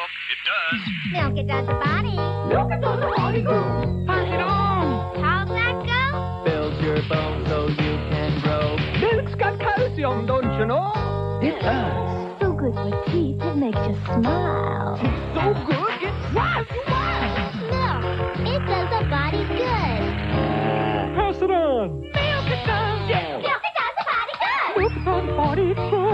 it does. Milk, it does the body. Milk it does the body good. Pass it on. How's that go? Builds your bones so you can grow. Milk's got calcium, don't you know? It does. So good for teeth, it makes you smile. So good, it drives you wild. Milk, it does the body good. Pass it on. Milk it does. Milk, it does the body good. Milk it does the body good.